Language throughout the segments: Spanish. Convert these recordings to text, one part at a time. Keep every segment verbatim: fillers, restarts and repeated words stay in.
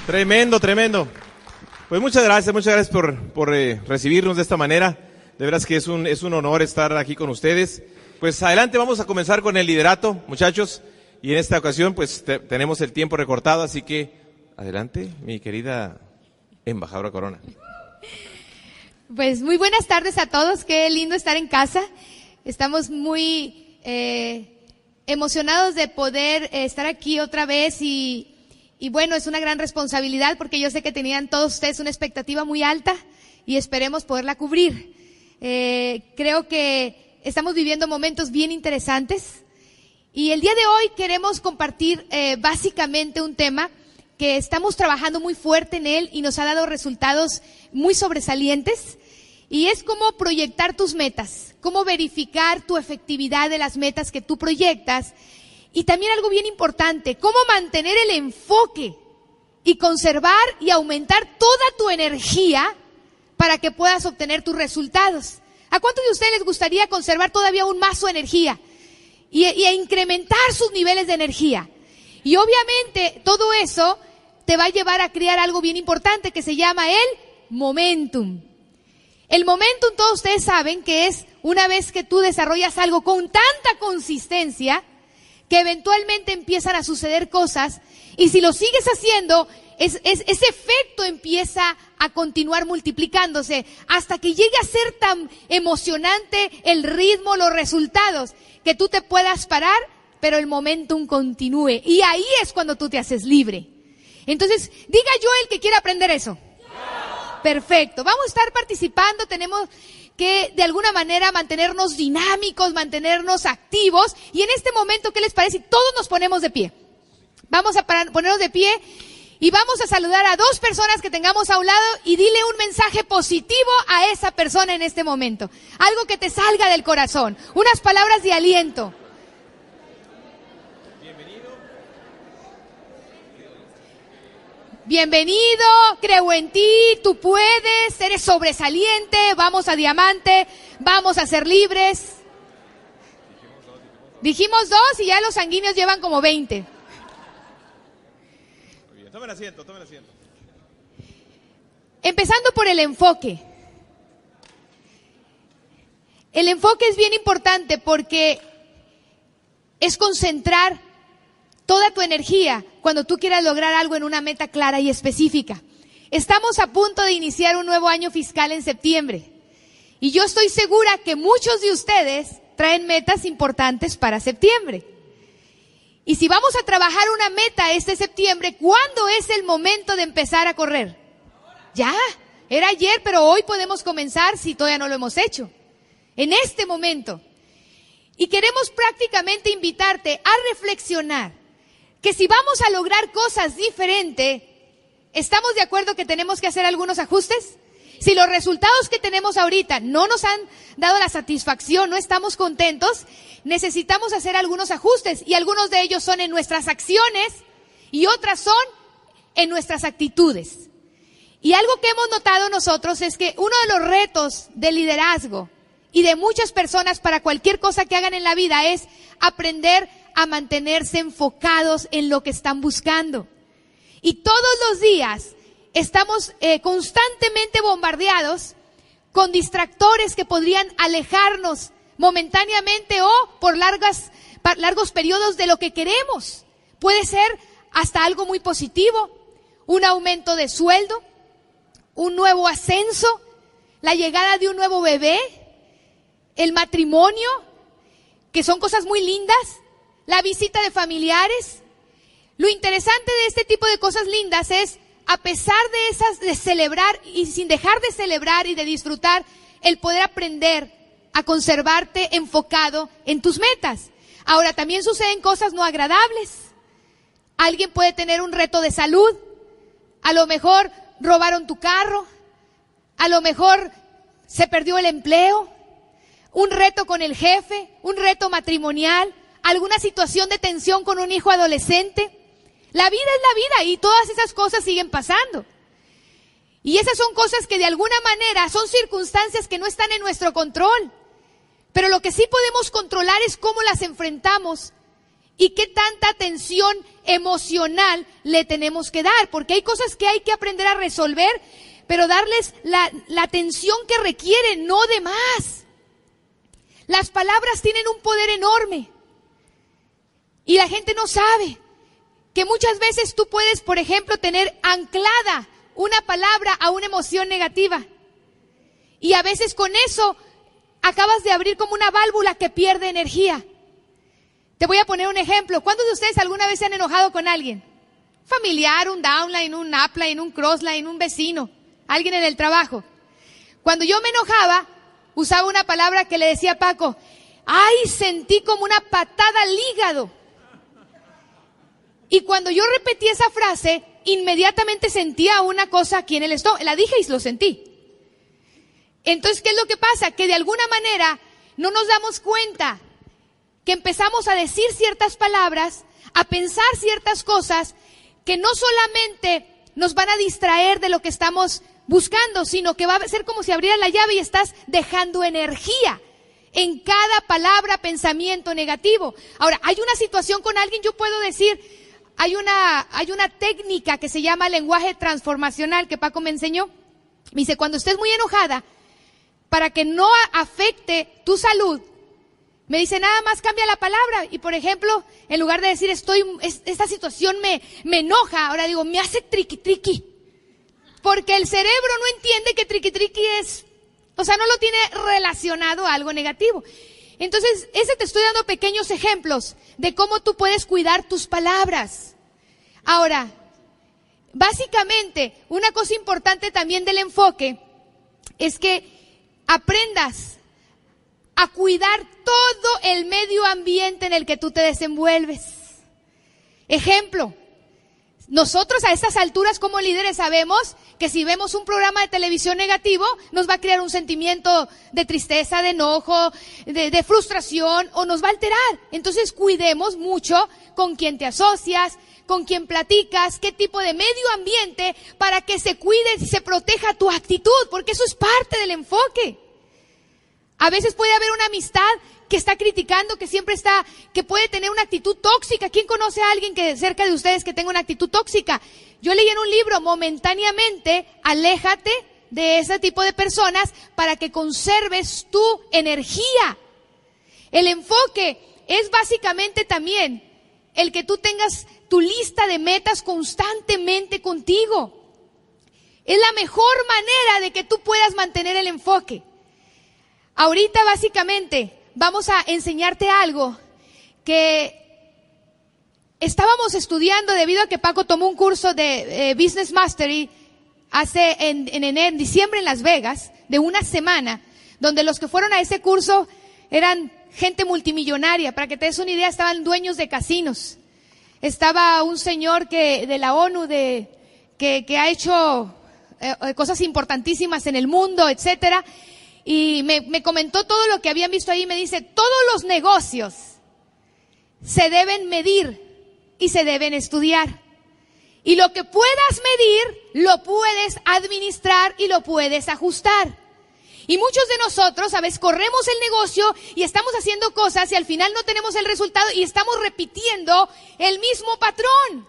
Tremendo, tremendo. Pues muchas gracias, muchas gracias por, por eh, recibirnos de esta manera. De veras que es un, es un honor estar aquí con ustedes. Pues adelante, vamos a comenzar con el liderato, muchachos. Y en esta ocasión, pues te, tenemos el tiempo recortado, así que adelante, mi querida embajadora Corona. Pues muy buenas tardes a todos, qué lindo estar en casa. Estamos muy eh, emocionados de poder eh, estar aquí otra vez y... Y bueno, es una gran responsabilidad porque yo sé que tenían todos ustedes una expectativa muy alta y esperemos poderla cubrir. Eh, creo que estamos viviendo momentos bien interesantes y el día de hoy queremos compartir eh, básicamente un tema que estamos trabajando muy fuerte en él y nos ha dado resultados muy sobresalientes y es cómo proyectar tus metas, cómo verificar tu efectividad de las metas que tú proyectas. Y también algo bien importante, cómo mantener el enfoque y conservar y aumentar toda tu energía para que puedas obtener tus resultados. ¿A cuántos de ustedes les gustaría conservar todavía aún más su energía y, y incrementar sus niveles de energía? Y obviamente todo eso te va a llevar a crear algo bien importante que se llama el momentum. El momentum, todos ustedes saben que es una vez que tú desarrollas algo con tanta consistencia, que eventualmente empiezan a suceder cosas y si lo sigues haciendo, es, es, ese efecto empieza a continuar multiplicándose hasta que llegue a ser tan emocionante el ritmo, los resultados, que tú te puedas parar, pero el momentum continúe. Y ahí es cuando tú te haces libre. Entonces, diga yo el que quiera aprender eso. Perfecto. Vamos a estar participando, tenemos que de alguna manera mantenernos dinámicos, mantenernos activos. Y en este momento, ¿qué les parece? Todos nos ponemos de pie. Vamos a parar, ponernos de pie y vamos a saludar a dos personas que tengamos a un lado y dile un mensaje positivo a esa persona en este momento. Algo que te salga del corazón, unas palabras de aliento. Bienvenido, creo en ti, tú puedes, eres sobresaliente, vamos a diamante, vamos a ser libres. Dijimos dos y ya los sanguíneos llevan como veinte. Muy bien, tomen asiento, tomen asiento. Empezando por el enfoque. El enfoque es bien importante porque es concentrar toda tu energía cuando tú quieras lograr algo en una meta clara y específica. Estamos a punto de iniciar un nuevo año fiscal en septiembre. Y yo estoy segura que muchos de ustedes traen metas importantes para septiembre. Y si vamos a trabajar una meta este septiembre, ¿cuándo es el momento de empezar a correr? Ya, era ayer, pero hoy podemos comenzar si todavía no lo hemos hecho. En este momento. Y queremos prácticamente invitarte a reflexionar que si vamos a lograr cosas diferentes, ¿estamos de acuerdo que tenemos que hacer algunos ajustes? Si los resultados que tenemos ahorita no nos han dado la satisfacción, no estamos contentos, necesitamos hacer algunos ajustes y algunos de ellos son en nuestras acciones y otras son en nuestras actitudes. Y algo que hemos notado nosotros es que uno de los retos del liderazgo y de muchas personas para cualquier cosa que hagan en la vida es aprender a mantenerse enfocados en lo que están buscando. Y todos los días estamos eh, constantemente bombardeados con distractores que podrían alejarnos momentáneamente o por largas, par, largos periodos de lo que queremos. Puede ser hasta algo muy positivo, un aumento de sueldo, un nuevo ascenso, la llegada de un nuevo bebé, el matrimonio, que son cosas muy lindas, la visita de familiares. Lo interesante de este tipo de cosas lindas es, a pesar de esas, de celebrar y sin dejar de celebrar y de disfrutar, el poder aprender a conservarte enfocado en tus metas. Ahora, también suceden cosas no agradables. Alguien puede tener un reto de salud, a lo mejor robaron tu carro, a lo mejor se perdió el empleo, un reto con el jefe, un reto matrimonial, alguna situación de tensión con un hijo adolescente. La vida es la vida y todas esas cosas siguen pasando. Y esas son cosas que de alguna manera son circunstancias que no están en nuestro control. Pero lo que sí podemos controlar es cómo las enfrentamos y qué tanta atención emocional le tenemos que dar, porque hay cosas que hay que aprender a resolver, pero darles la, la atención que requieren, no de más. Las palabras tienen un poder enorme y la gente no sabe que muchas veces tú puedes, por ejemplo, tener anclada una palabra a una emoción negativa y a veces con eso acabas de abrir como una válvula que pierde energía. Te voy a poner un ejemplo. ¿Cuántos de ustedes alguna vez se han enojado con alguien? Familiar, un downline, un upline, un crossline, un vecino, alguien en el trabajo. Cuando yo me enojaba, usaba una palabra que le decía a Paco, ¡ay, sentí como una patada al hígado! Y cuando yo repetí esa frase, inmediatamente sentía una cosa aquí en el estómago. La dije y lo sentí. Entonces, ¿qué es lo que pasa? Que de alguna manera no nos damos cuenta que empezamos a decir ciertas palabras, a pensar ciertas cosas que no solamente nos van a distraer de lo que estamos buscando, sino que va a ser como si abrieras la llave y estás dejando energía en cada palabra, pensamiento negativo. Ahora, hay una situación con alguien, yo puedo decir, hay una, hay una técnica que se llama lenguaje transformacional que Paco me enseñó. Me dice, cuando estés muy enojada, para que no afecte tu salud, me dice, nada más cambia la palabra. Y por ejemplo, en lugar de decir, estoy, esta situación me, me enoja, ahora digo, me hace triqui triqui. Porque el cerebro no entiende que triqui triqui es, o sea, no lo tiene relacionado a algo negativo. Entonces, ese te estoy dando pequeños ejemplos de cómo tú puedes cuidar tus palabras. Ahora, básicamente, una cosa importante también del enfoque es que aprendas a cuidar todo el medio ambiente en el que tú te desenvuelves. Ejemplo, nosotros a estas alturas como líderes sabemos que si vemos un programa de televisión negativo, nos va a crear un sentimiento de tristeza, de enojo, de, de frustración o nos va a alterar. Entonces cuidemos mucho con quién te asocias, con quién platicas, qué tipo de medio ambiente para que se cuide y se proteja tu actitud, porque eso es parte del enfoque. A veces puede haber una amistad que está criticando, que siempre está, que puede tener una actitud tóxica. ¿Quién conoce a alguien que cerca de ustedes que tenga una actitud tóxica? Yo leí en un libro, momentáneamente, aléjate de ese tipo de personas para que conserves tu energía. El enfoque es básicamente también el que tú tengas tu lista de metas constantemente contigo. Es la mejor manera de que tú puedas mantener el enfoque. Ahorita básicamente vamos a enseñarte algo que estábamos estudiando debido a que Paco tomó un curso de eh, Business Mastery hace en, en, en, en diciembre en Las Vegas, de una semana, donde los que fueron a ese curso eran gente multimillonaria. Para que te des una idea, estaban dueños de casinos. Estaba un señor que de la ONU de, que, que ha hecho eh, cosas importantísimas en el mundo, etcétera. Y me, me comentó todo lo que habían visto ahí. Me dice, todos los negocios se deben medir y se deben estudiar. Y lo que puedas medir, lo puedes administrar y lo puedes ajustar. Y muchos de nosotros a veces corremos el negocio y estamos haciendo cosas y al final no tenemos el resultado y estamos repitiendo el mismo patrón.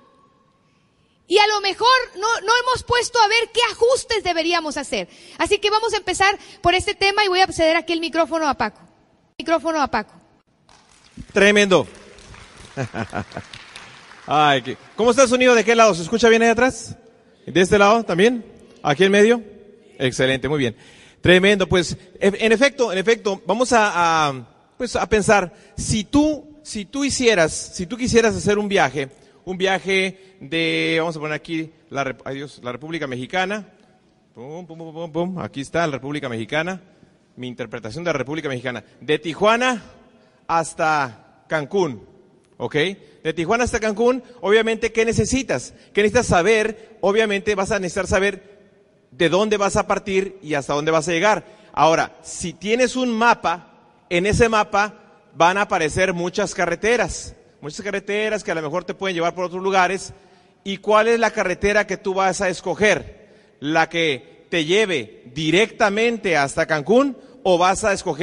Y a lo mejor no, no hemos puesto a ver qué ajustes deberíamos hacer. Así que vamos a empezar por este tema y voy a ceder aquí el micrófono a Paco. Micrófono a Paco. Tremendo. Ay, ¿qué? ¿Cómo está el sonido? ¿De qué lado? ¿Se escucha bien ahí atrás? ¿De este lado también? ¿Aquí en medio? Excelente, muy bien. Tremendo, pues, en efecto, en efecto, vamos a, a, pues, a pensar, si tú, si tú hicieras, si tú quisieras hacer un viaje, un viaje de, vamos a poner aquí, la, ay Dios, la República Mexicana, pum, pum, pum, pum, pum, aquí está la República Mexicana, mi interpretación de la República Mexicana, de Tijuana hasta Cancún, ¿ok? De Tijuana hasta Cancún, obviamente, ¿qué necesitas? ¿Qué necesitas saber? Obviamente vas a necesitar saber de dónde vas a partir y hasta dónde vas a llegar. Ahora, si tienes un mapa, en ese mapa van a aparecer muchas carreteras, muchas carreteras que a lo mejor te pueden llevar por otros lugares. ¿Y cuál es la carretera que tú vas a escoger? ¿La que te lleve directamente hasta Cancún o vas a escoger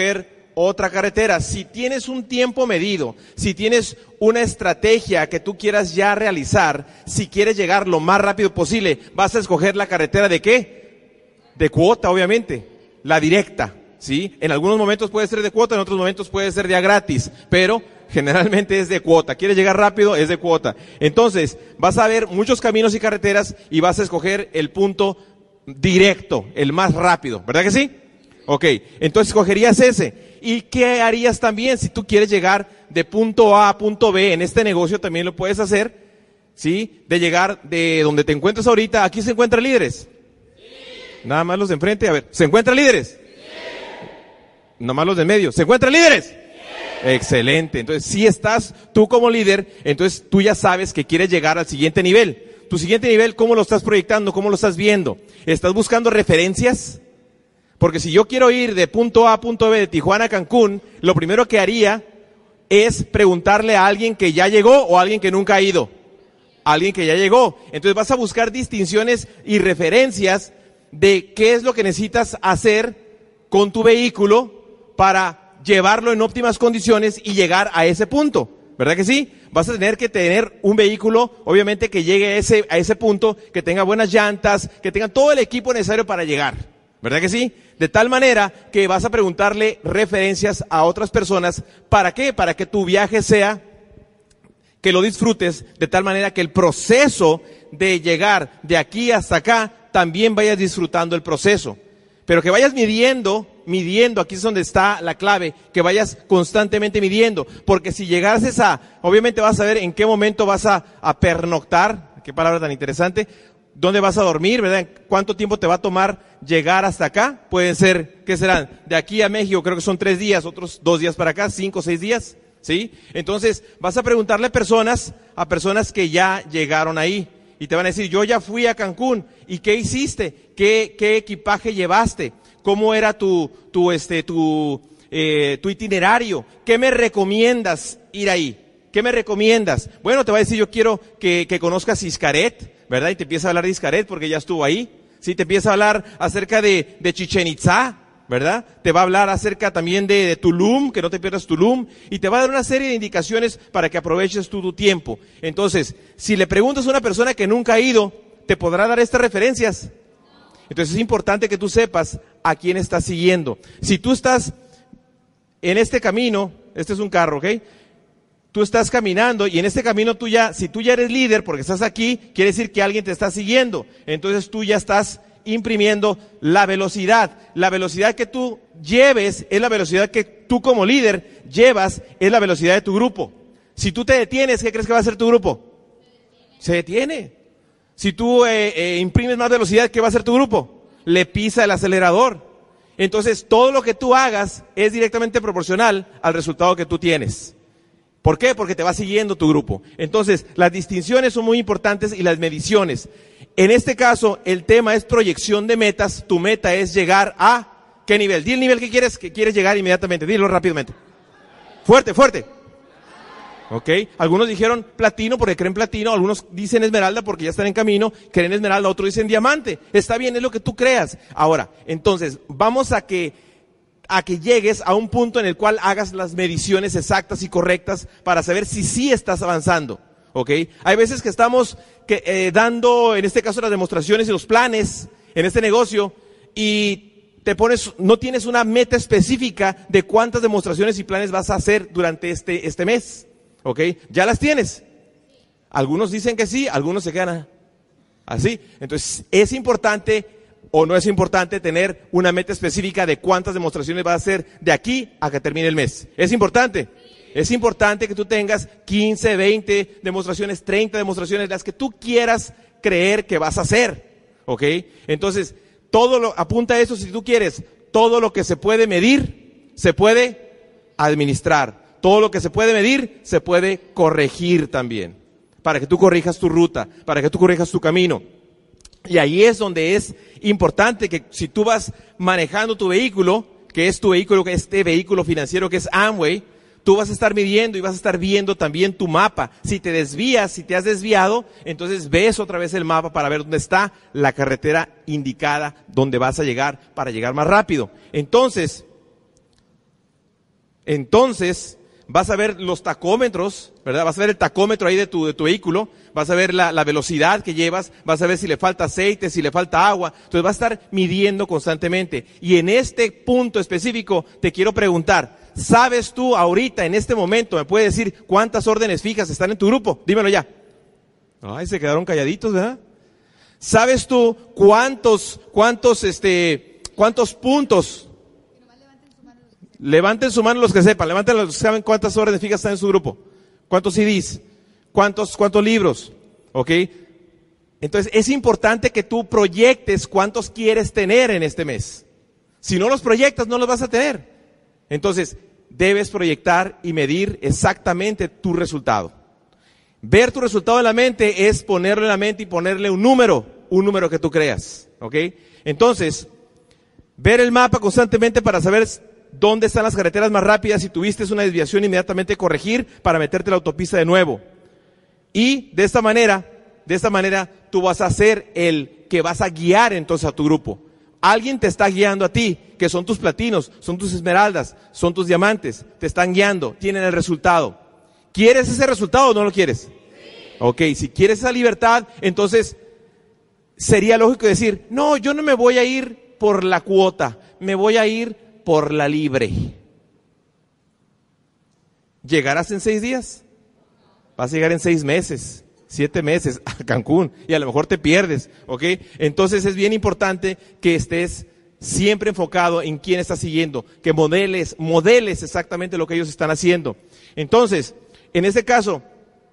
otra carretera. Si tienes un tiempo medido, si tienes una estrategia que tú quieras ya realizar, si quieres llegar lo más rápido posible, vas a escoger la carretera ¿de qué? De cuota, obviamente, la directa, ¿sí? En algunos momentos puede ser de cuota, en otros momentos puede ser de a gratis, pero generalmente es de cuota. ¿Quieres llegar rápido? Es de cuota. Entonces, vas a ver muchos caminos y carreteras y vas a escoger el punto directo, el más rápido, ¿verdad que sí? Ok, entonces escogerías ese. ¿Y qué harías también si tú quieres llegar de punto A a punto B? En este negocio también lo puedes hacer, ¿sí? De llegar de donde te encuentras ahorita. ¿Aquí se encuentran líderes? Sí. Nada más los de enfrente, a ver, ¿se encuentran líderes? Sí. Nada más los de en medio, ¿se encuentran líderes? Sí. Excelente, entonces si estás tú como líder, entonces tú ya sabes que quieres llegar al siguiente nivel. Tu siguiente nivel, ¿cómo lo estás proyectando? ¿Cómo lo estás viendo? ¿Estás buscando referencias? Porque si yo quiero ir de punto A a punto B, de Tijuana a Cancún, lo primero que haría es preguntarle a alguien que ya llegó o a alguien que nunca ha ido. A alguien que ya llegó. Entonces vas a buscar distinciones y referencias de qué es lo que necesitas hacer con tu vehículo para llevarlo en óptimas condiciones y llegar a ese punto. ¿Verdad que sí? Vas a tener que tener un vehículo, obviamente, que llegue a ese, a ese punto, que tenga buenas llantas, que tenga todo el equipo necesario para llegar. ¿Verdad que sí? De tal manera que vas a preguntarle referencias a otras personas. ¿Para qué? Para que tu viaje sea, que lo disfrutes, de tal manera que el proceso de llegar de aquí hasta acá, también vayas disfrutando el proceso. Pero que vayas midiendo, midiendo, aquí es donde está la clave, que vayas constantemente midiendo. Porque si llegases a, obviamente vas a ver en qué momento vas a, a pernoctar, qué palabra tan interesante, dónde vas a dormir, ¿verdad? ¿Cuánto tiempo te va a tomar llegar hasta acá? Pueden ser, ¿qué serán? De aquí a México creo que son tres días, otros dos días para acá, cinco, seis días, ¿sí? Entonces vas a preguntarle a personas, a personas que ya llegaron ahí y te van a decir, yo ya fui a Cancún, ¿y qué hiciste? ¿Qué, qué equipaje llevaste? ¿Cómo era tu, tu, este, tu, eh, tu itinerario? ¿Qué me recomiendas ir ahí? ¿Qué me recomiendas? Bueno, te va a decir, yo quiero que, que conozcas Xcaret, ¿verdad? Y te empieza a hablar de Xcaret porque ya estuvo ahí. Sí, te empieza a hablar acerca de, de Chichén Itzá, ¿verdad? Te va a hablar acerca también de, de Tulum, que no te pierdas Tulum, y te va a dar una serie de indicaciones para que aproveches tú tu tiempo. Entonces, si le preguntas a una persona que nunca ha ido, ¿te podrá dar estas referencias? Entonces es importante que tú sepas a quién estás siguiendo. Si tú estás en este camino, este es un carro, ¿ok? Tú estás caminando y en este camino tú ya, si tú ya eres líder porque estás aquí, quiere decir que alguien te está siguiendo. Entonces tú ya estás imprimiendo la velocidad. La velocidad que tú lleves es la velocidad que tú como líder llevas, es la velocidad de tu grupo. Si tú te detienes, ¿qué crees que va a hacer tu grupo? Se detiene. Si tú eh, eh, imprimes más velocidad, ¿qué va a hacer tu grupo? Le pisa el acelerador. Entonces todo lo que tú hagas es directamente proporcional al resultado que tú tienes. ¿Por qué? Porque te va siguiendo tu grupo. Entonces, las distinciones son muy importantes y las mediciones. En este caso, el tema es proyección de metas. Tu meta es llegar a ¿qué nivel? Di el nivel que quieres, que quieres llegar inmediatamente. Dilo rápidamente. Fuerte, fuerte. ¿Ok? Algunos dijeron platino porque creen platino, algunos dicen esmeralda porque ya están en camino, creen esmeralda, otros dicen diamante. Está bien, es lo que tú creas. Ahora, entonces, vamos a que a que llegues a un punto en el cual hagas las mediciones exactas y correctas para saber si sí estás avanzando, ¿ok? Hay veces que estamos que, eh, dando, en este caso, las demostraciones y los planes en este negocio y te pones, no tienes una meta específica de cuántas demostraciones y planes vas a hacer durante este, este mes, ¿ok? ¿Ya las tienes? Algunos dicen que sí, algunos se quedan así. Entonces, es importante o no es importante tener una meta específica de cuántas demostraciones vas a hacer de aquí a que termine el mes. ¿Es importante? Es importante que tú tengas quince, veinte demostraciones, treinta demostraciones, las que tú quieras creer que vas a hacer. ¿Ok? Entonces, todo lo, apunta a eso si tú quieres. Todo lo que se puede medir, se puede administrar. Todo lo que se puede medir, se puede corregir también. Para que tú corrijas tu ruta, para que tú corrijas tu camino. Y ahí es donde es importante que si tú vas manejando tu vehículo, que es tu vehículo, que este vehículo financiero que es Amway, tú vas a estar midiendo y vas a estar viendo también tu mapa. Si te desvías, si te has desviado, entonces ves otra vez el mapa para ver dónde está la carretera indicada, donde vas a llegar para llegar más rápido. Entonces, Entonces, vas a ver los tacómetros, ¿verdad? Vas a ver el tacómetro ahí de tu, de tu vehículo, vas a ver la, la velocidad que llevas, vas a ver si le falta aceite, si le falta agua. Entonces vas a estar midiendo constantemente. Y en este punto específico te quiero preguntar, ¿sabes tú ahorita, en este momento, me puedes decir cuántas órdenes fijas están en tu grupo? Dímelo ya. Ay, se quedaron calladitos, ¿verdad? ¿Sabes tú cuántos, cuántos, este, cuántos puntos? Levanten su mano los que sepan, levanten los que saben cuántas órdenes fijas están en su grupo, cuántos C Ds, cuántos, cuántos libros, ¿ok? Entonces es importante que tú proyectes cuántos quieres tener en este mes. Si no los proyectas, no los vas a tener. Entonces debes proyectar y medir exactamente tu resultado. Ver tu resultado en la mente es ponerlo en la mente y ponerle un número, un número que tú creas, ¿ok? Entonces, ver el mapa constantemente para saber dónde están las carreteras más rápidas, si tuviste una desviación, inmediatamente corregir para meterte a la autopista de nuevo. Y de esta manera, de esta manera, tú vas a ser el que vas a guiar entonces a tu grupo. Alguien te está guiando a ti, que son tus platinos, son tus esmeraldas, son tus diamantes, te están guiando, tienen el resultado. ¿Quieres ese resultado o no lo quieres? Sí. Ok, si quieres esa libertad, entonces sería lógico decir, no, yo no me voy a ir por la cuota, me voy a ir por la libre. ¿Llegarás en seis días? Vas a llegar en seis meses, siete meses a Cancún y a lo mejor te pierdes, ¿ok? Entonces es bien importante que estés siempre enfocado en quién estás siguiendo, que modeles, modeles exactamente lo que ellos están haciendo. Entonces, en este caso,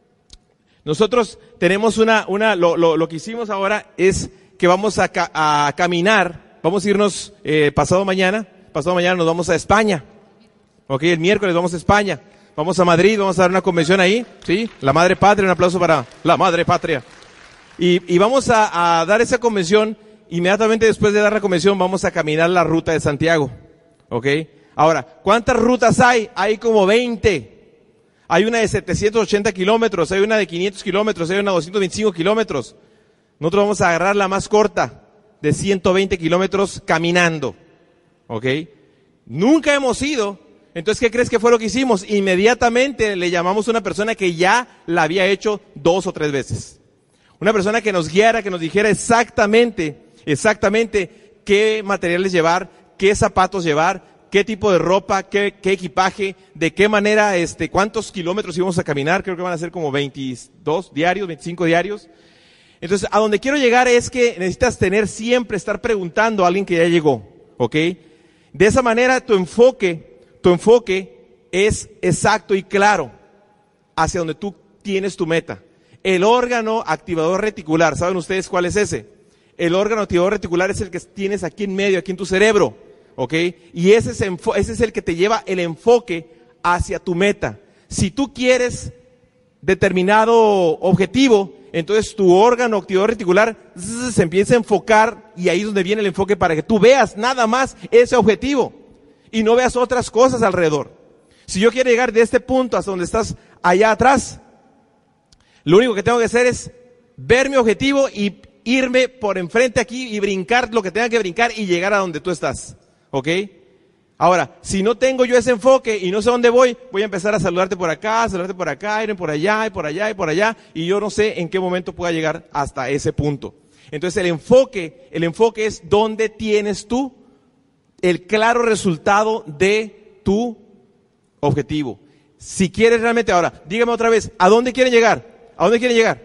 nosotros tenemos una, una lo, lo, lo que hicimos ahora es que vamos a, ca, a caminar, vamos a irnos eh, pasado mañana, pasado mañana nos vamos a España, ok, el miércoles vamos a España, vamos a Madrid, vamos a dar una convención ahí, sí, la Madre Patria, un aplauso para la Madre Patria, y, y vamos a, a dar esa convención, inmediatamente después de dar la convención vamos a caminar la ruta de Santiago, ok, ahora, ¿cuántas rutas hay? Hay como veinte, hay una de setecientos ochenta kilómetros, hay una de quinientos kilómetros, hay una de doscientos veinticinco kilómetros, nosotros vamos a agarrar la más corta, de ciento veinte kilómetros caminando. ¿Ok? Nunca hemos ido. Entonces, ¿qué crees que fue lo que hicimos? Inmediatamente le llamamos a una persona que ya la había hecho dos o tres veces. Una persona que nos guiara, que nos dijera exactamente, exactamente qué materiales llevar, qué zapatos llevar, qué tipo de ropa, qué, qué equipaje, de qué manera, este, cuántos kilómetros íbamos a caminar. Creo que van a ser como veintidós diarios, veinticinco diarios. Entonces, a donde quiero llegar es que necesitas tener siempre, estar preguntando a alguien que ya llegó. ¿Ok? De esa manera tu enfoque, tu enfoque es exacto y claro hacia donde tú tienes tu meta. El órgano activador reticular, ¿saben ustedes cuál es ese? El órgano activador reticular es el que tienes aquí en medio, aquí en tu cerebro, ¿ok? Y ese es, ese es el que te lleva el enfoque hacia tu meta. Si tú quieres determinado objetivo, entonces tu órgano activador reticular zzz, se empieza a enfocar y ahí es donde viene el enfoque para que tú veas nada más ese objetivo y no veas otras cosas alrededor. Si yo quiero llegar de este punto hasta donde estás allá atrás, lo único que tengo que hacer es ver mi objetivo y irme por enfrente aquí y brincar lo que tenga que brincar y llegar a donde tú estás, ¿ok? Ahora, si no tengo yo ese enfoque y no sé dónde voy, voy a empezar a saludarte por acá, a saludarte por acá, ir por allá, y por allá, y por allá, y yo no sé en qué momento pueda llegar hasta ese punto. Entonces el enfoque, el enfoque es dónde tienes tú el claro resultado de tu objetivo. Si quieres realmente, ahora, dígame otra vez, ¿a dónde quieren llegar? ¿A dónde quieren llegar?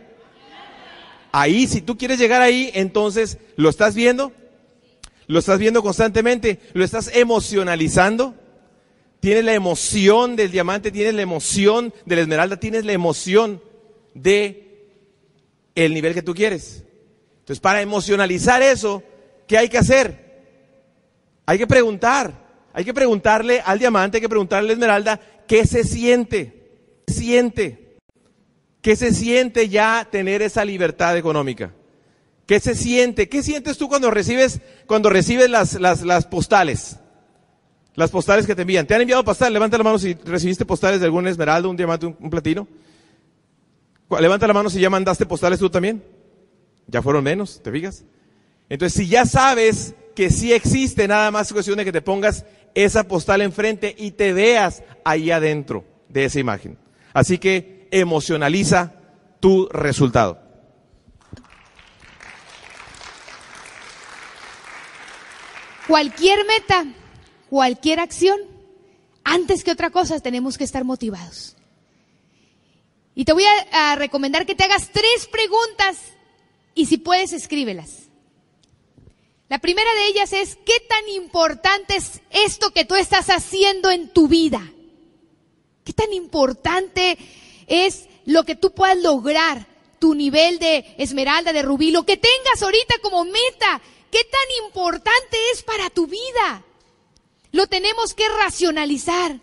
Ahí, si tú quieres llegar ahí, entonces, ¿lo estás viendo? ¿Lo estás viendo constantemente? ¿Lo estás emocionalizando? Tienes la emoción del diamante, tienes la emoción de la esmeralda, tienes la emoción de el nivel que tú quieres. Entonces, para emocionalizar eso, ¿qué hay que hacer? Hay que preguntar, hay que preguntarle al diamante, hay que preguntarle a la esmeralda, ¿qué se siente? ¿Qué se siente? ¿Qué se siente ya tener esa libertad económica? ¿Qué se siente? ¿Qué sientes tú cuando recibes, cuando recibes las, las, las postales? Las postales que te envían. ¿Te han enviado postales? Levanta la mano si recibiste postales de algún esmeralda, un diamante, un, un platino. Levanta la mano si ya mandaste postales tú también. Ya fueron menos, ¿te fijas? Entonces, si ya sabes que sí existe, nada más es cuestión de que te pongas esa postal enfrente y te veas ahí adentro de esa imagen. Así que emocionaliza tu resultado. Cualquier meta, cualquier acción, antes que otra cosa tenemos que estar motivados. Y te voy a, a recomendar que te hagas tres preguntas y si puedes escríbelas. La primera de ellas es, ¿qué tan importante es esto que tú estás haciendo en tu vida? ¿Qué tan importante es lo que tú puedas lograr, tu nivel de esmeralda, de rubí, lo que tengas ahorita como meta? ¿Qué tan importante es para tu vida? Lo tenemos que racionalizar.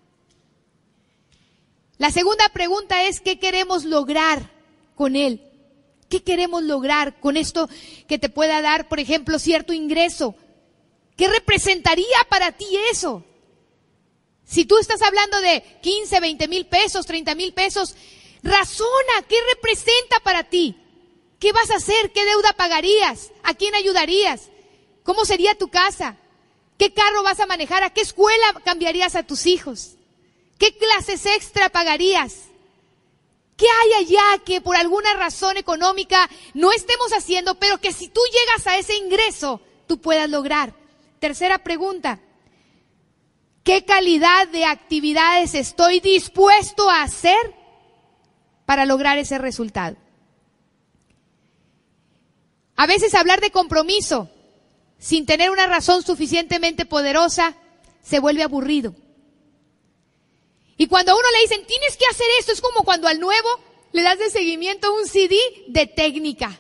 La segunda pregunta es, ¿qué queremos lograr con él? ¿Qué queremos lograr con esto que te pueda dar, por ejemplo, cierto ingreso? ¿Qué representaría para ti eso? Si tú estás hablando de quince, veinte mil pesos, treinta mil pesos, razona, ¿qué representa para ti? ¿Qué vas a hacer? ¿Qué deuda pagarías? ¿A quién ayudarías? ¿Cómo sería tu casa? ¿Qué carro vas a manejar? ¿A qué escuela cambiarías a tus hijos? ¿Qué clases extra pagarías? ¿Qué hay allá que por alguna razón económica no estemos haciendo, pero que si tú llegas a ese ingreso, tú puedas lograr? Tercera pregunta, ¿qué calidad de actividades estoy dispuesto a hacer para lograr ese resultado? A veces hablar de compromiso sin tener una razón suficientemente poderosa se vuelve aburrido. Y cuando a uno le dicen, tienes que hacer esto, es como cuando al nuevo le das de seguimiento un C D de técnica.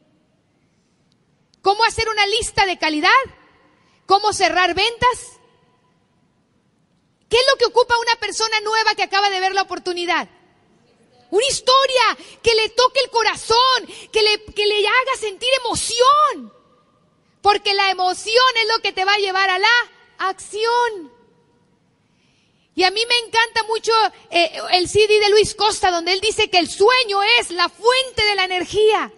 ¿Cómo hacer una lista de calidad? ¿Cómo cerrar ventas? ¿Qué es lo que ocupa una persona nueva que acaba de ver la oportunidad? Una historia que le toque el corazón, que le, que le haga sentir emoción. Porque la emoción es lo que te va a llevar a la acción. Y a mí me encanta mucho eh, el C D de Luis Costa, donde él dice que el sueño es la fuente de la energía.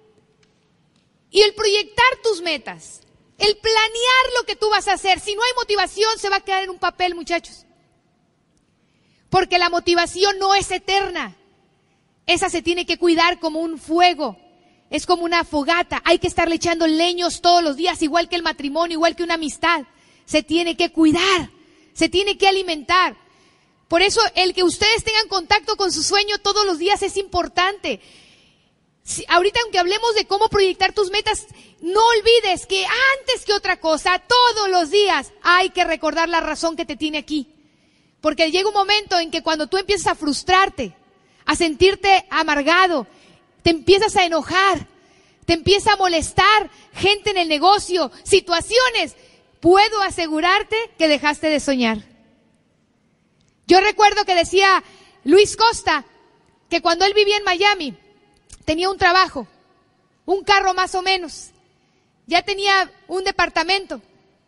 Y el proyectar tus metas, el planear lo que tú vas a hacer. Si no hay motivación, se va a quedar en un papel, muchachos. Porque la motivación no es eterna. Esa se tiene que cuidar como un fuego. Es como una fogata. Hay que estarle echando leños todos los días, igual que el matrimonio, igual que una amistad. Se tiene que cuidar. Se tiene que alimentar. Por eso el que ustedes tengan contacto con su sueño todos los días es importante. Si, ahorita aunque hablemos de cómo proyectar tus metas, no olvides que antes que otra cosa, todos los días hay que recordar la razón que te tiene aquí. Porque llega un momento en que cuando tú empiezas a frustrarte, a sentirte amargado, te empiezas a enojar, te empieza a molestar gente en el negocio, situaciones, puedo asegurarte que dejaste de soñar. Yo recuerdo que decía Luis Costa que cuando él vivía en Miami tenía un trabajo, un carro más o menos, ya tenía un departamento,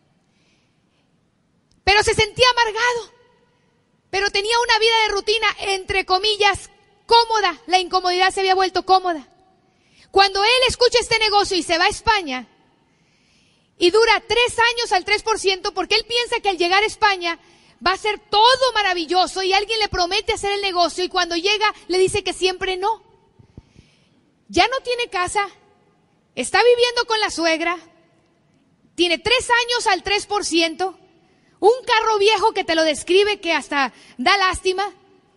pero se sentía amargado, pero tenía una vida de rutina, entre comillas, cómoda. La incomodidad se había vuelto cómoda. Cuando él escucha este negocio y se va a España y dura tres años al tres por ciento, porque él piensa que al llegar a España va a ser todo maravilloso y alguien le promete hacer el negocio y cuando llega le dice que siempre no. Ya no tiene casa, está viviendo con la suegra, tiene tres años al tres por ciento, un carro viejo que te lo describe que hasta da lástima.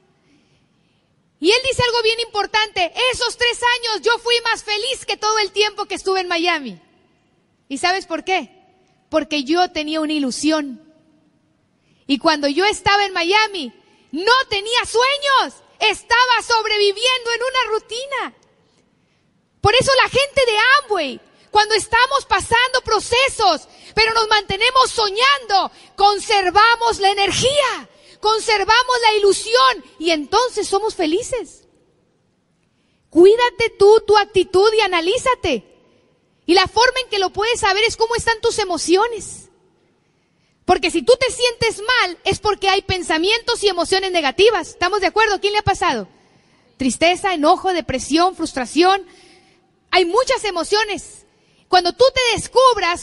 Y él dice algo bien importante, esos tres años yo fui más feliz que todo el tiempo que estuve en Miami. ¿Y sabes por qué? Porque yo tenía una ilusión. Y cuando yo estaba en Miami, no tenía sueños, estaba sobreviviendo en una rutina. Por eso la gente de Amway, cuando estamos pasando procesos, pero nos mantenemos soñando, conservamos la energía, conservamos la ilusión y entonces somos felices. Cuídate tú, tu actitud y analízate. Y la forma en que lo puedes saber es cómo están tus emociones. Porque si tú te sientes mal es porque hay pensamientos y emociones negativas. ¿Estamos de acuerdo? ¿Quién le ha pasado? Tristeza, enojo, depresión, frustración. Hay muchas emociones. Cuando tú te descubras,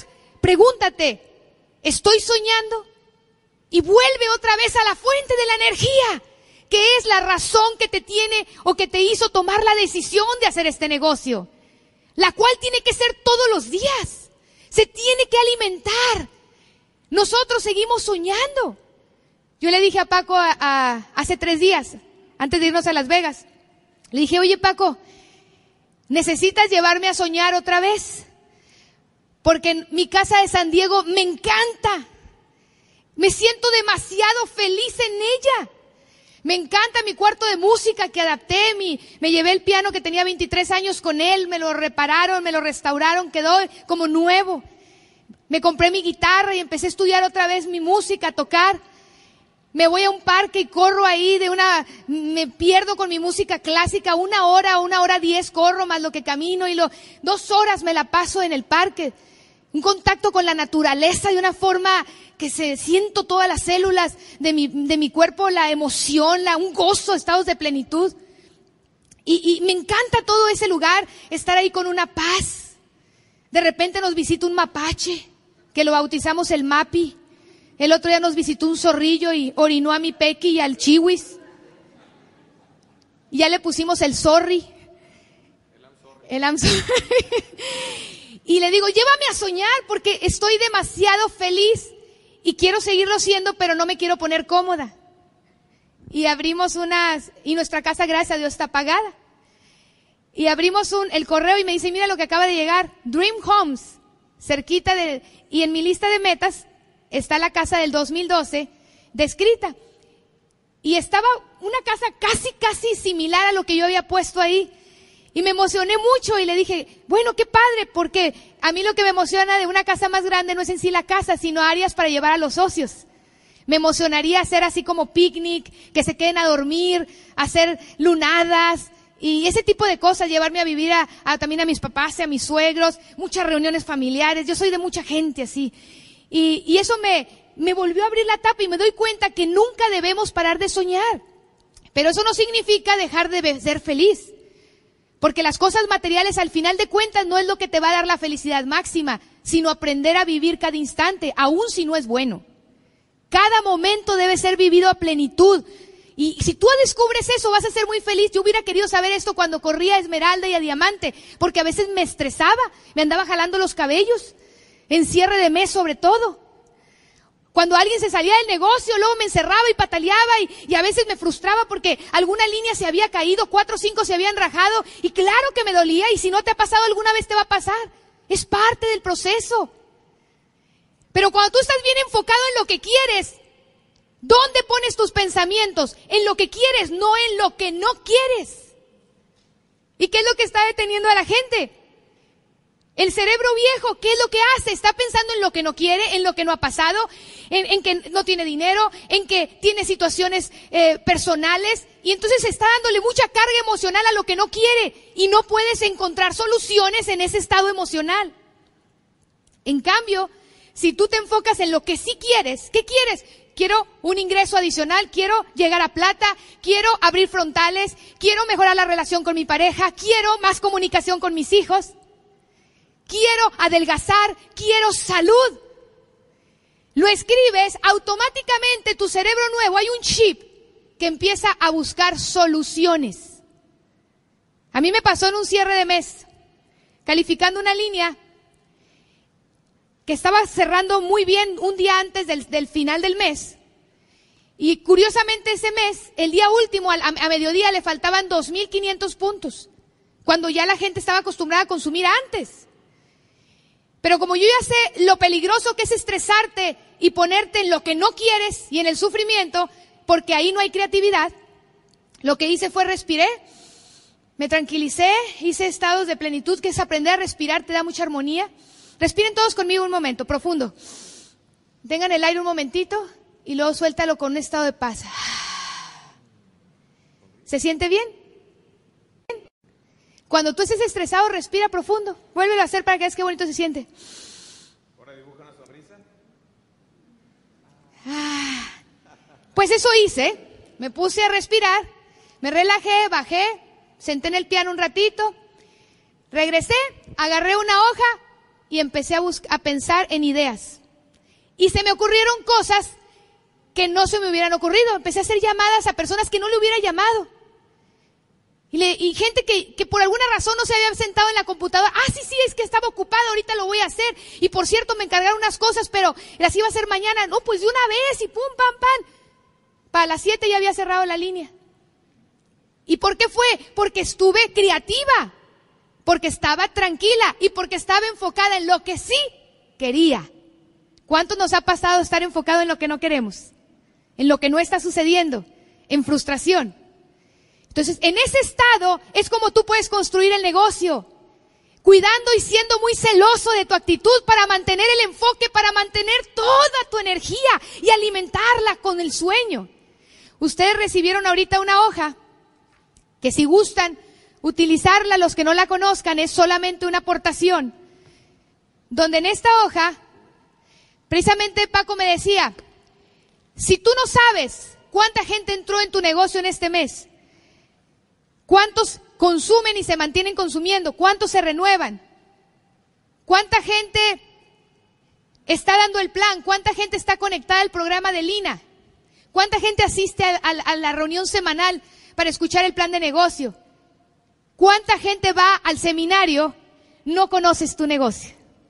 pregúntate, ¿estoy soñando? Y vuelve otra vez a la fuente de la energía, que es la razón que te tiene o que te hizo tomar la decisión de hacer este negocio, la cual tiene que ser todos los días, se tiene que alimentar. Nosotros seguimos soñando. Yo le dije a Paco a, a, hace tres días, antes de irnos a Las Vegas, le dije, oye Paco, ¿necesitas llevarme a soñar otra vez? Porque en mi casa de San Diego me encanta. Me siento demasiado feliz en ella. Me encanta mi cuarto de música que adapté. Mi, me llevé el piano que tenía veintitrés años con él. Me lo repararon, me lo restauraron. Quedó como nuevo. Me compré mi guitarra y empecé a estudiar otra vez mi música, a tocar. Me voy a un parque y corro ahí de una, me pierdo con mi música clásica, una hora, una hora diez corro más lo que camino y lo, dos horas me la paso en el parque. Un contacto con la naturaleza de una forma que se siento todas las células de mi, de mi cuerpo, la emoción, la, un gozo, estados de plenitud. Y, y me encanta todo ese lugar, estar ahí con una paz. De repente nos visita un mapache, que lo bautizamos el Mapi. El otro día nos visitó un zorrillo y orinó a mi Pequi y al Chiwis. Y ya le pusimos el Zorri. El am Zorri. Y le digo, llévame a soñar porque estoy demasiado feliz y quiero seguirlo siendo, pero no me quiero poner cómoda. Y abrimos unas, y nuestra casa, gracias a Dios, está pagada. Y abrimos un, el correo y me dice, mira lo que acaba de llegar, Dream Homes, cerquita de, y en mi lista de metas está la casa del dos mil doce descrita. Y estaba una casa casi, casi similar a lo que yo había puesto ahí. Y me emocioné mucho y le dije, bueno, qué padre, porque a mí lo que me emociona de una casa más grande no es en sí la casa, sino áreas para llevar a los socios. Me emocionaría hacer así como picnic, que se queden a dormir, hacer lunadas y ese tipo de cosas, llevarme a vivir a, a, también a mis papás y a mis suegros, muchas reuniones familiares. Yo soy de mucha gente así. Y, y eso me, me volvió a abrir la tapa y me doy cuenta que nunca debemos parar de soñar. Pero eso no significa dejar de ser feliz. Porque las cosas materiales al final de cuentas no es lo que te va a dar la felicidad máxima, sino aprender a vivir cada instante, aun si no es bueno. Cada momento debe ser vivido a plenitud. Y si tú descubres eso, vas a ser muy feliz. Yo hubiera querido saber esto cuando corría a Esmeralda y a Diamante, porque a veces me estresaba, me andaba jalando los cabellos, en cierre de mes sobre todo. Cuando alguien se salía del negocio, luego me encerraba y pataleaba y, y a veces me frustraba porque alguna línea se había caído, cuatro o cinco se habían rajado y claro que me dolía y si no te ha pasado alguna vez te va a pasar. Es parte del proceso. Pero cuando tú estás bien enfocado en lo que quieres, ¿dónde pones tus pensamientos? En lo que quieres, no en lo que no quieres. ¿Y qué es lo que está deteniendo a la gente? El cerebro viejo, ¿qué es lo que hace? Está pensando en lo que no quiere, en lo que no ha pasado, en, en que no tiene dinero, en que tiene situaciones eh, personales y entonces está dándole mucha carga emocional a lo que no quiere y no puedes encontrar soluciones en ese estado emocional. En cambio, si tú te enfocas en lo que sí quieres, ¿qué quieres? Quiero un ingreso adicional, quiero llegar a plata, quiero abrir frontales, quiero mejorar la relación con mi pareja, quiero más comunicación con mis hijos. Quiero adelgazar, quiero salud. Lo escribes, automáticamente tu cerebro nuevo, hay un chip que empieza a buscar soluciones. A mí me pasó en un cierre de mes, calificando una línea que estaba cerrando muy bien un día antes del, del final del mes. Y curiosamente ese mes, el día último, a, a mediodía, le faltaban dos mil quinientos puntos, cuando ya la gente estaba acostumbrada a consumir antes. Pero como yo ya sé lo peligroso que es estresarte y ponerte en lo que no quieres y en el sufrimiento, porque ahí no hay creatividad, lo que hice fue respiré, me tranquilicé, hice estados de plenitud, que es aprender a respirar, te da mucha armonía. Respiren todos conmigo un momento, profundo. Tengan el aire un momentito y luego suéltalo con un estado de paz. ¿Se siente bien? Cuando tú estés estresado, respira profundo. Vuélvelo a hacer para que veas qué bonito se siente. Ahora dibuja una sonrisa. Ah, pues eso hice. Me puse a respirar, me relajé, bajé, senté en el piano un ratito, regresé, agarré una hoja, y empecé a, a pensar en ideas. Y se me ocurrieron cosas que no se me hubieran ocurrido. Empecé a hacer llamadas a personas que no le hubiera llamado. Y, le, y gente que, que por alguna razón no se había sentado en la computadora. Ah, sí, sí, es que estaba ocupada, ahorita lo voy a hacer. Y por cierto, me encargaron unas cosas, pero las iba a hacer mañana. No, pues de una vez y pum, pam, pam. Para las siete ya había cerrado la línea. ¿Y por qué fue? Porque estuve creativa. Porque estaba tranquila y porque estaba enfocada en lo que sí quería. ¿Cuánto nos ha pasado estar enfocado en lo que no queremos? En lo que no está sucediendo, en frustración. Entonces, en ese estado es como tú puedes construir el negocio, cuidando y siendo muy celoso de tu actitud para mantener el enfoque, para mantener toda tu energía y alimentarla con el sueño. Ustedes recibieron ahorita una hoja que si gustan utilizarla, los que no la conozcan, es solamente una aportación, donde en esta hoja, precisamente Paco me decía, si tú no sabes cuánta gente entró en tu negocio en este mes, cuántos consumen y se mantienen consumiendo, cuántos se renuevan, cuánta gente está dando el plan, cuánta gente está conectada al programa de Lina, cuánta gente asiste a, a, a la reunión semanal para escuchar el plan de negocio, cuánta gente va al seminario, no conoces tu negocio.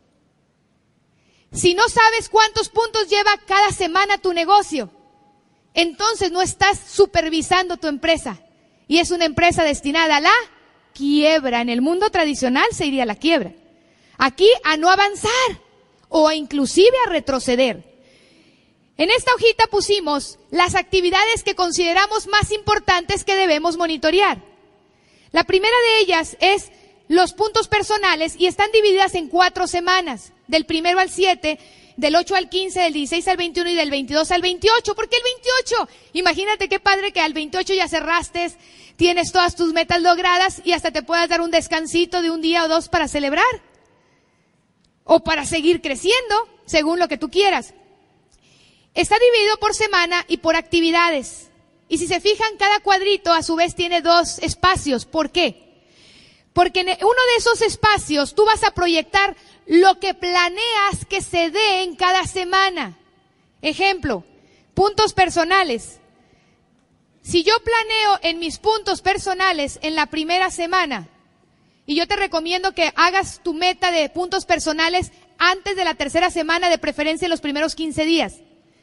Si no sabes cuántos puntos lleva cada semana tu negocio, entonces no estás supervisando tu empresa. Y es una empresa destinada a la quiebra. En el mundo tradicional se iría a la quiebra. Aquí a no avanzar o a inclusive a retroceder. En esta hojita pusimos las actividades que consideramos más importantes que debemos monitorear. La primera de ellas es los puntos personales y están divididas en cuatro semanas. Del primero al siete, del ocho al quince, del dieciséis al veintiuno y del veintidós al veintiocho. ¿Por qué el veintiocho? Imagínate qué padre que al veintiocho ya cerraste, tienes todas tus metas logradas y hasta te puedas dar un descansito de un día o dos para celebrar. O para seguir creciendo, según lo que tú quieras. Está dividido por semana y por actividades. Y si se fijan, cada cuadrito a su vez tiene dos espacios. ¿Por qué? Porque en uno de esos espacios tú vas a proyectar lo que planeas que se dé en cada semana. Ejemplo, puntos personales. Si yo planeo en mis puntos personales en la primera semana, y yo te recomiendo que hagas tu meta de puntos personales antes de la tercera semana, de preferencia en los primeros quince días.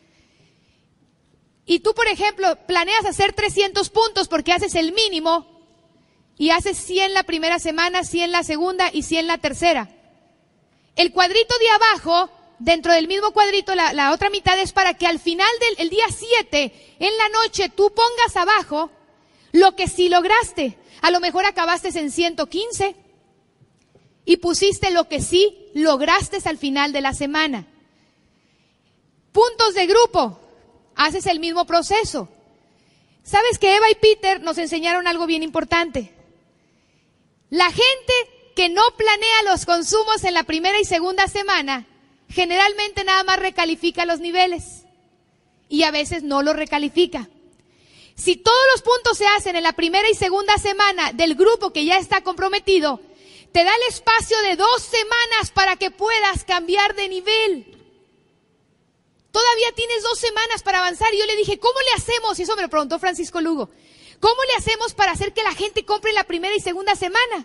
Y tú, por ejemplo, planeas hacer trescientos puntos porque haces el mínimo y haces cien la primera semana, cien la segunda y cien la tercera. El cuadrito de abajo, dentro del mismo cuadrito, la, la otra mitad es para que al final del el día siete, en la noche, tú pongas abajo lo que sí lograste. A lo mejor acabaste en ciento quince y pusiste lo que sí lograste al final de la semana. Puntos de grupo, haces el mismo proceso. ¿Sabes que Eva y Peter nos enseñaron algo bien importante? La gente que no planea los consumos en la primera y segunda semana, generalmente nada más recalifica los niveles y a veces no los recalifica. Si todos los puntos se hacen en la primera y segunda semana del grupo que ya está comprometido, te da el espacio de dos semanas para que puedas cambiar de nivel. Todavía tienes dos semanas para avanzar. Y yo le dije, ¿cómo le hacemos? Y eso me lo preguntó Francisco Lugo. ¿Cómo le hacemos para hacer que la gente compre en la primera y segunda semana?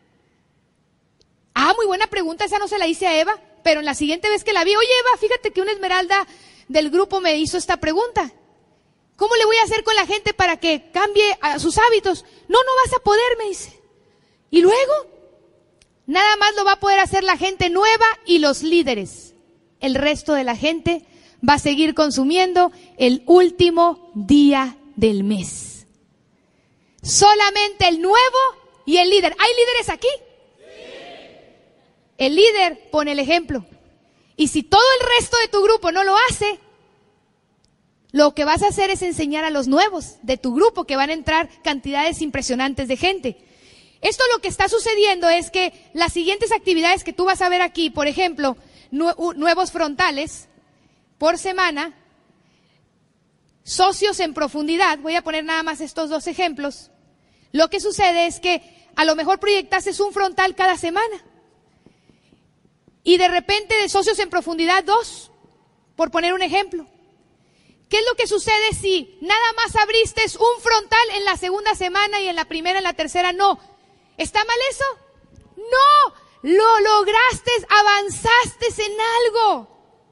Ah, muy buena pregunta, esa no se la hice a Eva, pero en la siguiente vez que la vi, oye Eva, fíjate que una esmeralda del grupo me hizo esta pregunta. ¿Cómo le voy a hacer con la gente para que cambie a sus hábitos? No, no vas a poder, me dice. Y luego, nada más lo va a poder hacer la gente nueva y los líderes. El resto de la gente va a seguir consumiendo el último día del mes. Solamente el nuevo y el líder. ¿Hay líderes aquí? El líder pone el ejemplo. Y si todo el resto de tu grupo no lo hace, lo que vas a hacer es enseñar a los nuevos de tu grupo, que van a entrar cantidades impresionantes de gente. Esto lo que está sucediendo es que las siguientes actividades que tú vas a ver aquí, por ejemplo, nuevos frontales por semana, socios en profundidad, voy a poner nada más estos dos ejemplos. Lo que sucede es que a lo mejor proyectaste un frontal cada semana. y de repente de socios en profundidad dos, por poner un ejemplo. ¿Qué es lo que sucede si nada más abriste un frontal en la segunda semana y en la primera, en la tercera no? ¿Está mal eso? No, lo lograste, avanzaste en algo.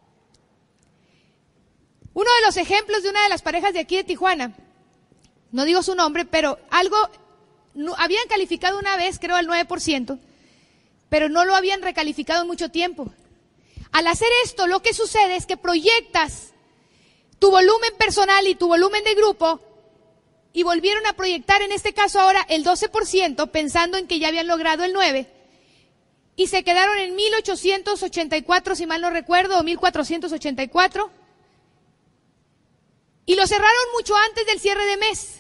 Uno de los ejemplos de una de las parejas de aquí de Tijuana, no digo su nombre, pero algo, no, habían calificado una vez, creo el nueve por ciento, pero no lo habían recalificado en mucho tiempo. Al hacer esto, lo que sucede es que proyectas tu volumen personal y tu volumen de grupo, y volvieron a proyectar en este caso ahora el doce por ciento, pensando en que ya habían logrado el nueve por ciento, y se quedaron en mil ochocientos ochenta y cuatro, si mal no recuerdo, o mil cuatrocientos ochenta y cuatro, y lo cerraron mucho antes del cierre de mes.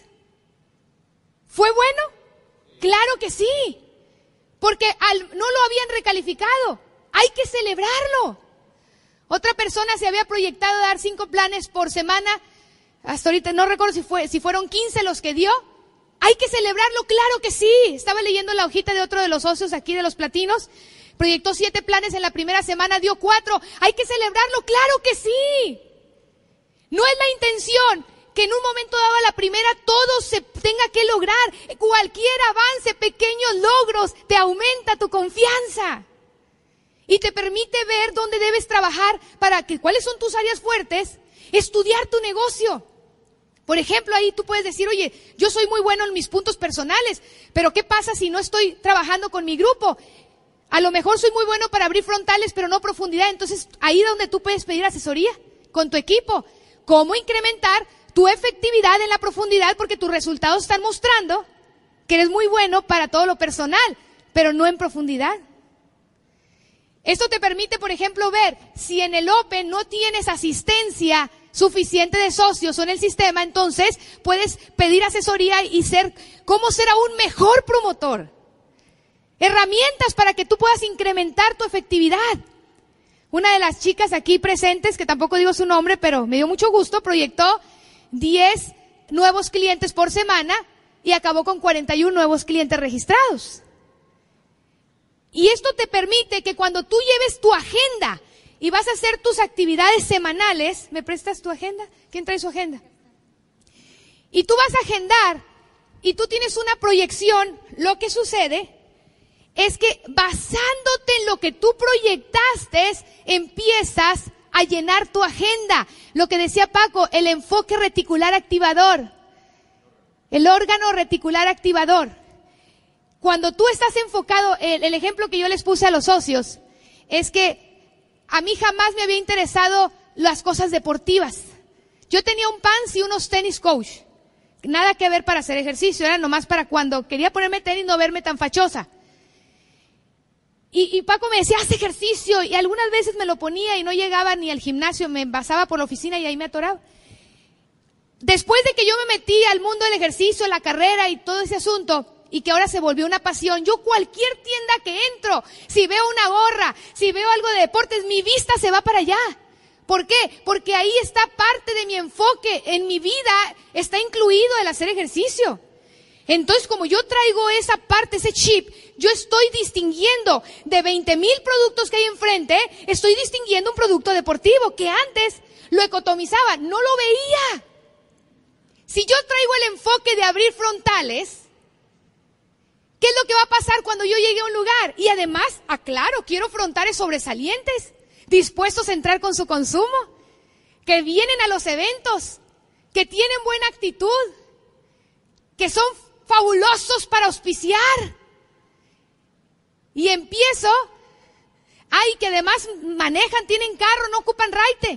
¿Fue bueno? Claro que sí, porque al, no lo habían recalificado. Hay que celebrarlo. Otra persona se había proyectado dar cinco planes por semana. Hasta ahorita no recuerdo si fue, si fueron quince los que dio. Hay que celebrarlo, claro que sí. Estaba leyendo la hojita de otro de los socios aquí de los platinos. Proyectó siete planes en la primera semana, dio cuatro. Hay que celebrarlo, claro que sí. No es la intención que en un momento dado a la primera todo se tenga que lograr. Cualquier avance, pequeños logros, te aumenta tu confianza. Y te permite ver dónde debes trabajar para que, cuáles son tus áreas fuertes, estudiar tu negocio. Por ejemplo, ahí tú puedes decir, oye, yo soy muy bueno en mis puntos personales, pero ¿qué pasa si no estoy trabajando con mi grupo? A lo mejor soy muy bueno para abrir frontales, pero no profundidad. Entonces, ahí es donde tú puedes pedir asesoría con tu equipo. ¿Cómo incrementar tu efectividad en la profundidad? Porque tus resultados están mostrando que eres muy bueno para todo lo personal, pero no en profundidad. Esto te permite, por ejemplo, ver si en el Open no tienes asistencia suficiente de socios o en el sistema, entonces puedes pedir asesoría y ser, cómo ser aún mejor promotor. Herramientas para que tú puedas incrementar tu efectividad. Una de las chicas aquí presentes, que tampoco digo su nombre, pero me dio mucho gusto, proyectó diez nuevos clientes por semana y acabó con cuarenta y uno nuevos clientes registrados. Y esto te permite que cuando tú lleves tu agenda y vas a hacer tus actividades semanales, ¿me prestas tu agenda? ¿Quién trae su agenda? Y tú vas a agendar y tú tienes una proyección, lo que sucede es que basándote en lo que tú proyectaste, empiezas a llenar tu agenda. Lo que decía Paco, el enfoque reticular activador, el órgano reticular activador. Cuando tú estás enfocado, el, el ejemplo que yo les puse a los socios, es que a mí jamás me había interesado las cosas deportivas. Yo tenía un pants y unos tenis Coach. Nada que ver para hacer ejercicio, era nomás para cuando quería ponerme tenis no verme tan fachosa. Y, y Paco me decía, haz ejercicio, y algunas veces me lo ponía y no llegaba ni al gimnasio, me pasaba por la oficina y ahí me atoraba. Después de que yo me metí al mundo del ejercicio, la carrera y todo ese asunto, y que ahora se volvió una pasión, yo cualquier tienda que entro, si veo una gorra, si veo algo de deportes, mi vista se va para allá. ¿Por qué? Porque ahí está parte de mi enfoque, en mi vida está incluido el hacer ejercicio. Entonces, como yo traigo esa parte, ese chip, yo estoy distinguiendo de veinte mil productos que hay enfrente, estoy distinguiendo un producto deportivo que antes lo economizaba, no lo veía. Si yo traigo el enfoque de abrir frontales, ¿qué es lo que va a pasar cuando yo llegue a un lugar? Y además, aclaro, quiero frontales sobresalientes, dispuestos a entrar con su consumo, que vienen a los eventos, que tienen buena actitud, que son fabulosos para auspiciar. Y empiezo, ay, que además manejan, tienen carro, no ocupan raite.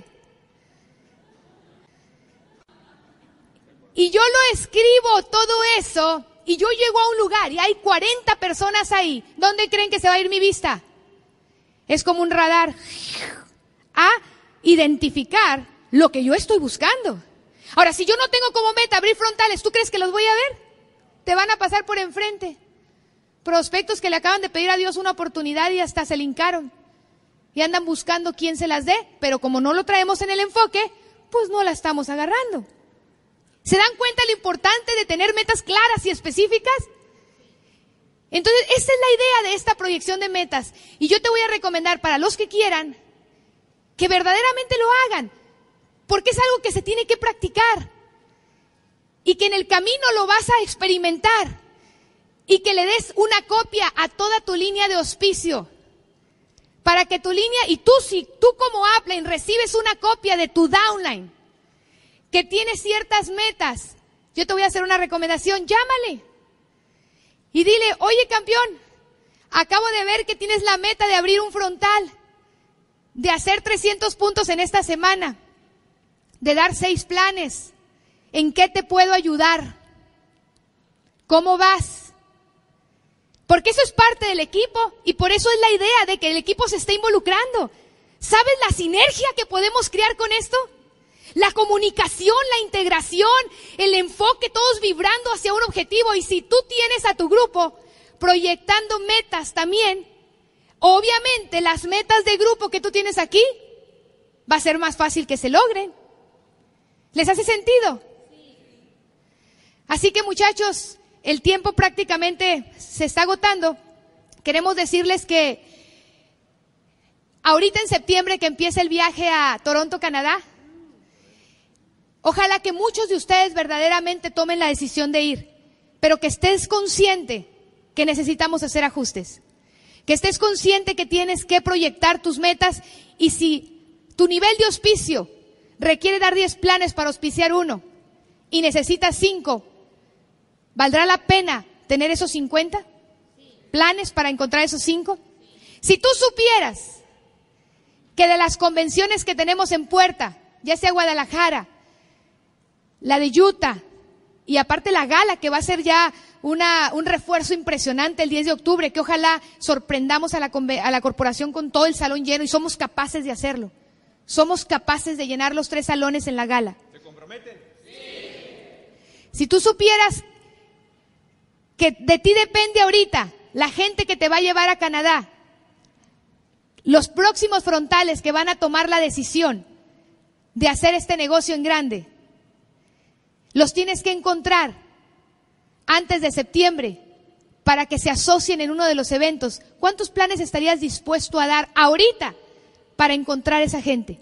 Y yo lo escribo todo eso, y yo llego a un lugar y hay cuarenta personas ahí. ¿Dónde creen que se va a ir mi vista? Es como un radar a identificar lo que yo estoy buscando. Ahora, si yo no tengo como meta abrir frontales, ¿tú crees que los voy a ver? Te van a pasar por enfrente. Prospectos que le acaban de pedir a Dios una oportunidad y hasta se le hincaron. Y andan buscando quién se las dé, pero como no lo traemos en el enfoque, pues no la estamos agarrando. ¿Se dan cuenta lo importante de tener metas claras y específicas? Entonces, esa es la idea de esta proyección de metas. Y yo te voy a recomendar para los que quieran que verdaderamente lo hagan, porque es algo que se tiene que practicar y que en el camino lo vas a experimentar y que le des una copia a toda tu línea de auspicio para que tu línea, y tú si tú como upline recibes una copia de tu downline que tiene ciertas metas, yo te voy a hacer una recomendación, llámale y dile, oye campeón, acabo de ver que tienes la meta de abrir un frontal, de hacer trescientos puntos en esta semana, de dar seis planes, ¿en qué te puedo ayudar? ¿Cómo vas? Porque eso es parte del equipo y por eso es la idea de que el equipo se esté involucrando. ¿Sabes la sinergia que podemos crear con esto? La comunicación, la integración, el enfoque, todos vibrando hacia un objetivo. Y si tú tienes a tu grupo proyectando metas también, obviamente las metas de grupo que tú tienes aquí va a ser más fácil que se logren. ¿Les hace sentido? Así que muchachos, el tiempo prácticamente se está agotando. Queremos decirles que ahorita en septiembre que empieza el viaje a Toronto, Canadá, ojalá que muchos de ustedes verdaderamente tomen la decisión de ir, pero que estés consciente que necesitamos hacer ajustes, que estés consciente que tienes que proyectar tus metas y si tu nivel de auspicio requiere dar diez planes para auspiciar uno y necesitas cinco, ¿valdrá la pena tener esos cincuenta planes para encontrar esos cinco? Si tú supieras que de las convenciones que tenemos en puerta, ya sea Guadalajara, la de Utah y aparte la gala que va a ser ya una, un refuerzo impresionante el diez de octubre, que ojalá sorprendamos a la, a la corporación con todo el salón lleno y somos capaces de hacerlo. Somos capaces de llenar los tres salones en la gala. ¿Se comprometen? Sí. Si tú supieras que de ti depende ahorita la gente que te va a llevar a Canadá, los próximos frontales que van a tomar la decisión de hacer este negocio en grande, los tienes que encontrar antes de septiembre para que se asocien en uno de los eventos. ¿Cuántos planes estarías dispuesto a dar ahorita para encontrar esa gente?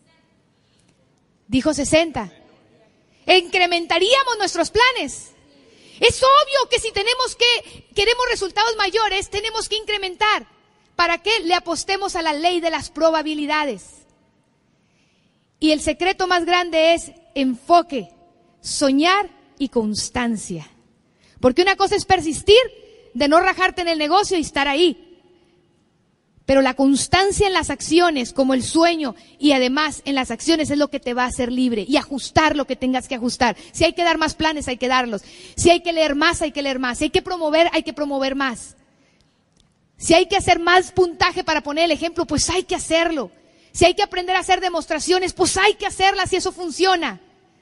Dijo sesenta. Incrementaríamos nuestros planes. Es obvio que si tenemos que, queremos resultados mayores, tenemos que incrementar. ¿Para qué? Le apostemos a la ley de las probabilidades. Y el secreto más grande es enfoque, soñar y constancia. Porque una cosa es persistir, de no rajarte en el negocio y estar ahí. Pero la constancia en las acciones, como el sueño, y además en las acciones es lo que te va a hacer libre y ajustar lo que tengas que ajustar. Si hay que dar más planes, hay que darlos. Si hay que leer más, hay que leer más. Si hay que promover, hay que promover más. Si hay que hacer más puntaje para poner el ejemplo, pues hay que hacerlo. Si hay que aprender a hacer demostraciones, pues hay que hacerlas y eso funciona.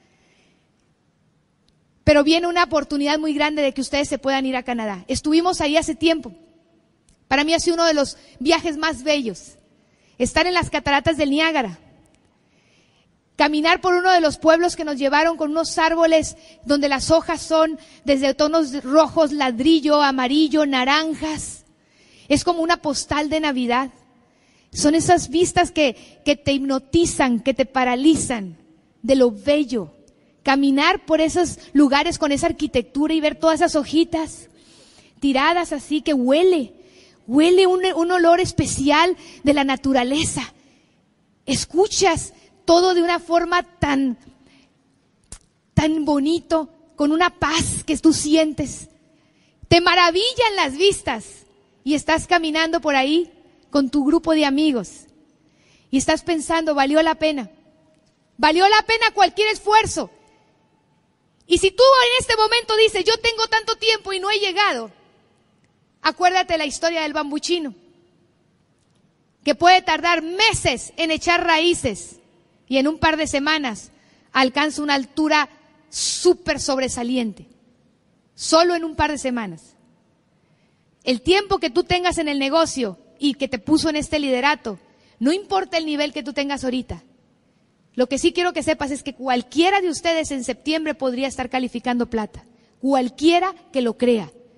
Pero viene una oportunidad muy grande de que ustedes se puedan ir a Canadá. Estuvimos ahí hace tiempo. Para mí ha sido uno de los viajes más bellos. Estar en las cataratas del Niágara. Caminar por uno de los pueblos que nos llevaron con unos árboles donde las hojas son desde tonos rojos, ladrillo, amarillo, naranjas. Es como una postal de Navidad. Son esas vistas que, que te hipnotizan, que te paralizan de lo bello. Caminar por esos lugares con esa arquitectura y ver todas esas hojitas tiradas así que huele. Huele un, un olor especial de la naturaleza. Escuchas todo de una forma tan, tan bonito, con una paz que tú sientes. Te maravillan las vistas y estás caminando por ahí con tu grupo de amigos y estás pensando, valió la pena. Valió la pena cualquier esfuerzo. Y si tú en este momento dices, yo tengo tanto tiempo y no he llegado, acuérdate la historia del bambuchino, que puede tardar meses en echar raíces y en un par de semanas alcanza una altura súper sobresaliente. Solo en un par de semanas. El tiempo que tú tengas en el negocio y que te puso en este liderato, no importa el nivel que tú tengas ahorita. Lo que sí quiero que sepas es que cualquiera de ustedes en septiembre podría estar calificando plata. Cualquiera que lo crea.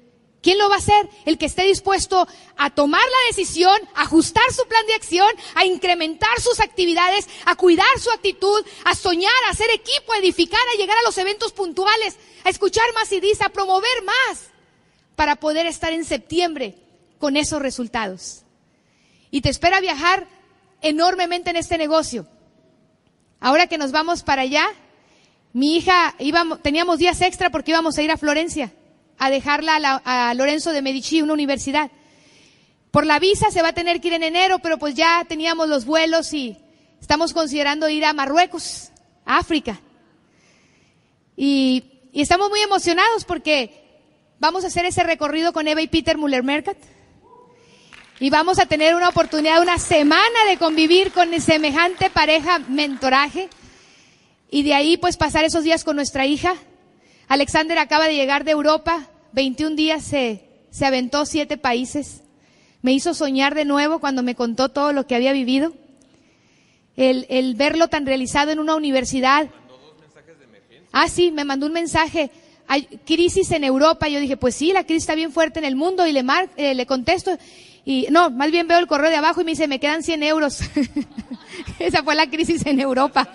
¿Quién lo va a hacer? El que esté dispuesto a tomar la decisión, a ajustar su plan de acción, a incrementar sus actividades, a cuidar su actitud, a soñar, a hacer equipo, a edificar, a llegar a los eventos puntuales, a escuchar más C Ds, a promover más, para poder estar en septiembre con esos resultados. Y te espera viajar enormemente en este negocio. Ahora que nos vamos para allá, mi hija, íbamos, teníamos días extra porque íbamos a ir a Florencia, a dejarla a, la, a Lorenzo de Medici, una universidad. Por la visa se va a tener que ir en enero, pero pues ya teníamos los vuelos y estamos considerando ir a Marruecos, a África. Y, y estamos muy emocionados porque vamos a hacer ese recorrido con Eva y Peter Müller-Mercat. Y vamos a tener una oportunidad, una semana de convivir con semejante pareja, mentoraje. Y de ahí pues pasar esos días con nuestra hija. Alexander acaba de llegar de Europa, veintiún días se, se aventó siete países. Me hizo soñar de nuevo cuando me contó todo lo que había vivido. El, el verlo tan realizado en una universidad. ¿Mandó dos mensajes de emergencia? Ah, sí, me mandó un mensaje. Hay crisis en Europa. Yo dije, pues sí, la crisis está bien fuerte en el mundo. Y le, mar, eh, le contesto, y no, más bien veo el correo de abajo y me dice, me quedan cien euros. Esa fue la crisis en Europa.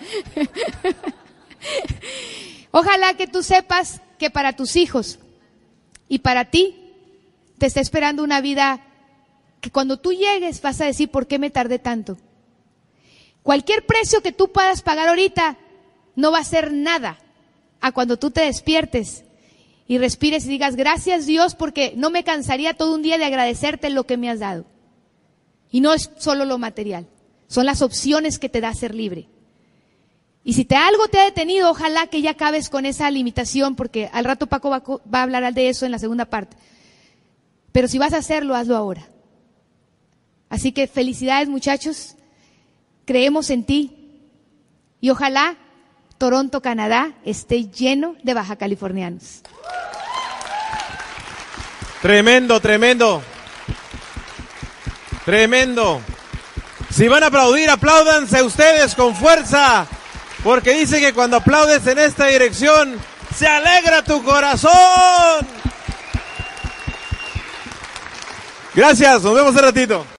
Ojalá que tú sepas que para tus hijos y para ti te está esperando una vida que cuando tú llegues vas a decir, ¿por qué me tardé tanto? Cualquier precio que tú puedas pagar ahorita no va a ser nada a cuando tú te despiertes y respires y digas, gracias Dios, porque no me cansaría todo un día de agradecerte lo que me has dado. Y no es solo lo material, son las opciones que te da ser libre. Y si te, algo te ha detenido, ojalá que ya acabes con esa limitación, porque al rato Paco va, va a hablar de eso en la segunda parte. Pero si vas a hacerlo, hazlo ahora. Así que felicidades, muchachos, creemos en ti y ojalá Toronto, Canadá, esté lleno de baja californianos. Tremendo, tremendo. Tremendo. Si van a aplaudir, apláudanse ustedes con fuerza. Porque dice que cuando aplaudes en esta dirección, se alegra tu corazón. Gracias, nos vemos un ratito.